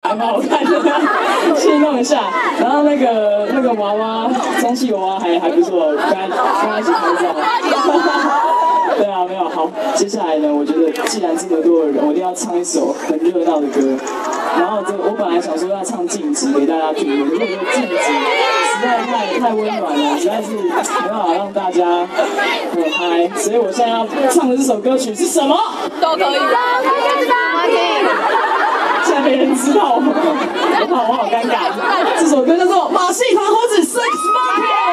还蛮好看的，戏弄一下。然后那个娃娃，充气娃娃还不错，跟他一起拍照。对啊，没有好。接下来呢，我觉得既然这么多的人，我一定要唱一首很热闹的歌。然后我本来想说要唱《静止》给大家听的，可是我觉得《静止》实在太温暖了，实在是没办法让大家很嗨，所以我现在要唱的这首歌曲是什么？ 都可以。 现在没人知道，我好尴尬。这首歌叫做《马戏团猴子 Six Monkey》。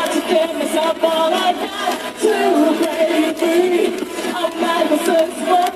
All I got to break free. I'm like a sense